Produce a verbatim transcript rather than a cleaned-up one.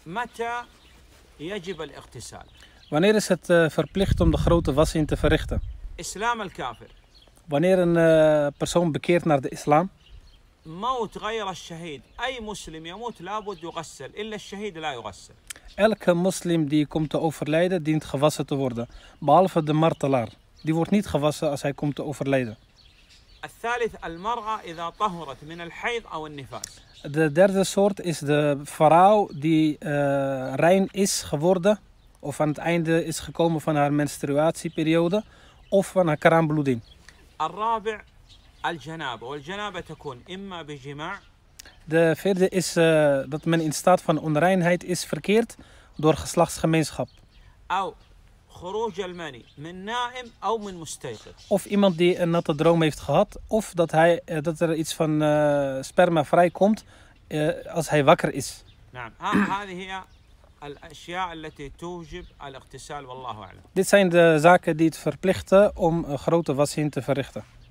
متى يجب الاغتسال؟ Wanneer is het uh, verplicht om de grote wasin te verrichten? إسلام الكافر. Wanneer een uh, persoon bekeert naar de islam. موت غير الشهيد. أي مسلم يموت لابد يغسل إلا الشهيد لا يغسل. Elke moslim die komt te overlijden dient gewassen te worden. Behalve de martelaar. Die wordt niet gewassen als hij komt te overlijden. الثالث المرأة إذا طهرت من الحيض أو النفاس. De derde soort is de vrouw die uh, rein is geworden of aan het einde is gekomen van haar menstruatieperiode of van haar kraambloeding. الرابع الجنابة والجنابة تكون إما بجماع. De vierde is uh, dat men in staat van onreinheid is verkeerd door geslachtsgemeenschap. أو خروج المني من نائم أو من مستيقظ. Of iemand die een natte droom heeft gehad of dat, hij, uh, dat er iets van uh, sperma vrijkomt uh, als hij wakker is. نعم هذه هي الأشياء التي توجب الاغتسال والله أعلم. Dit zijn de zaken die het verplichten om een grote wasin te verrichten.